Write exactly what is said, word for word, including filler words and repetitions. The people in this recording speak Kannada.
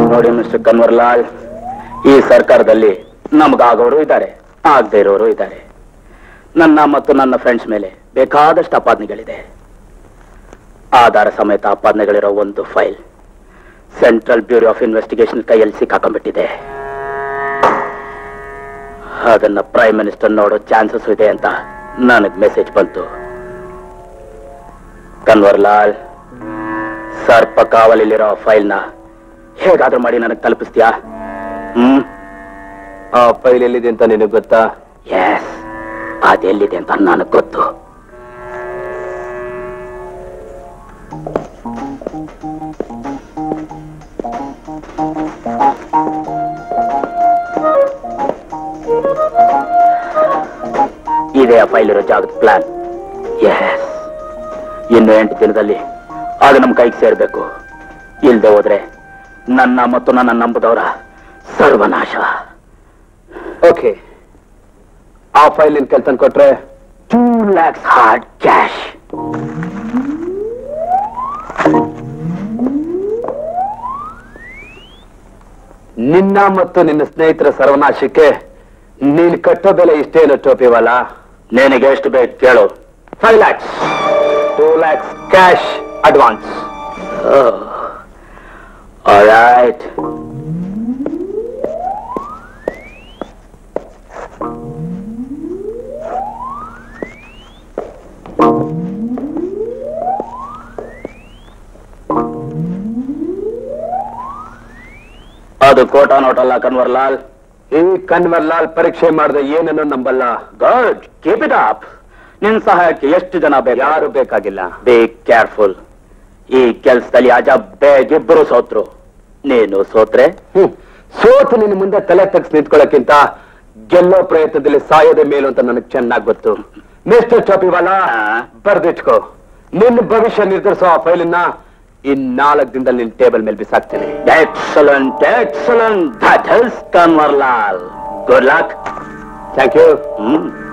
ನೋಡಿ ಮಿಸ್ಟರ್ ಕನ್ವರ್ಲಾಲ್, ಈ ಸರ್ಕಾರದಲ್ಲಿ ನಮಗಾಗೋರು ಇದ್ದಾರೆ, ಆಗದೆ ಇರೋರು ಇದ್ದಾರೆ. ನನ್ನ ಮತ್ತು ನನ್ನ ಫ್ರೆಂಡ್ಸ್ ಮೇಲೆ ಬೇಕಾದಷ್ಟು ಆಪಾದನೆಗಳಿದೆ. ಆಧಾರ ಸಮೇತ ಆಪಾದನೆಗಳಿರೋ ಒಂದು file central bureau of investigation ಕೈಯಲ್ಲಿ ಸಿಕ್ಕಾಕೊಂಡ್ಬಿಟ್ಟಿದೆ. ಅದನ್ನ ಪ್ರೈಮ್ ಮಿನಿಸ್ಟರ್ ನೋಡೋ ಚಾನ್ಸಸ್ ಇದೆ ಅಂತ ನನಗೆ ಮೆಸೇಜ್ ಬಂತು. ಕನ್ವರ್ಲಾಲ್, ಸರ್ಪ ಕಾವಲಿಲಿರೋ ಫೈಲ್ನ ಹೇಗಾದ್ರೂ ಮಾಡಿ ನನಗೆ ತಲುಪಿಸ್ತೀಯಾ? ಹ್ಮ್ ಆ ಫೈಲ್ ಎಲ್ಲಿದೆ ಅಂತ ನಿನಗೆ ಗೊತ್ತಾ? ಎಸ್, ಅದೆಲ್ಲಿದೆ ಅಂತ ನನಗೆ ಗೊತ್ತು. ಇದೇ ಆ ಫೈಲ್ ಇರೋ ಜಾಗದ ಪ್ಲಾನ್. ಎಸ್, ಇನ್ನು ಎಂಟು ದಿನದಲ್ಲಿ ಅದು ನಮ್ಮ ಕೈಗೆ ಸೇರ್ಬೇಕು. ಇಲ್ದೆ ಹೋದ್ರೆ ನನ್ನ ಮತ್ತು ನನ್ನ ನಂಬದವರ ಸರ್ವನಾಶ. ಓಕೆ, ಆ ಫೈಲ್ ನಿನ್ ಕೆಲ್ಸ ಕೊಟ್ರೆ ಟೂ ಲ್ಯಾಕ್ಸ್ ಹಾರ್ಡ್ ಕ್ಯಾಶ್. ನಿನ್ನ ಮತ್ತು ನಿನ್ನ ಸ್ನೇಹಿತರ ಸರ್ವನಾಶಕ್ಕೆ ನೀನ್ ಕಟ್ಟೋ ಬೆಲೆ ಇಷ್ಟೇನು ಟೋಪಿವಲ್ಲ? ನಿನಗೆ ಎಷ್ಟು ಬೇಕು ಕೇಳು. Five lakhs two lakhs cash advance. Alright. ಅದು ಕೋಟಾ ನೋಟಲ್ಲ ಕನ್ವರ್ಲಾಲ್. ಈ ಕನ್ವರ್ಲಾಲ್ ಪರೀಕ್ಷೆ ಮಾಡಿದ ಏನನ್ನು ನಂಬಲ್ಲ. Good, keep it up. ನಿನ್ ಸಹಾಯಕ್ಕೆ ಎಷ್ಟು ಜನ ಬೇಕು? ಯಾರು ಬೇಕಾಗಿಲ್ಲ. Be careful. ಈ ಕೆಲ್ಸದಲ್ಲಿ ಅಜಬ್ ಬೇಗ ಇಬ್ಬರು ಸೋತ್ರು. ನೀನು ಸೋತ್ರೆ ಹ್ಮ್ ಸೋತು ನಿನ್ನ ಮುಂದೆ ತಲೆ ತಗ್ಸ್ ನಿಂತ್ಕೊಳ್ಳೋಕ್ಕಿಂತ ಗೆಲ್ಲೋ ಪ್ರಯತ್ನದಲ್ಲಿ ಸಾಯೋದೇ ಮೇಲು ಅಂತ ನನಗೆ ಚೆನ್ನಾಗಿ ಗೊತ್ತು. ಮಿಸ್ಟರ್ ಟೋಪಿವಾಲಾ, ಬರ್ದಿಟ್ಕೋ. ನಿನ್ನ ಭವಿಷ್ಯ ನಿರ್ಧರಿಸೋ ಆ ಫೈಲನ್ನ ಇನ್ ನಾಲ್ಕು ದಿನದಲ್ಲಿ ನಿನ್ನ ಟೇಬಲ್ ಮೇಲೆ ಬಿಸಾಕ್ತೇನೆ. Excellent, excellent. That is Kanwarlal. Good luck. Thank you. Hmm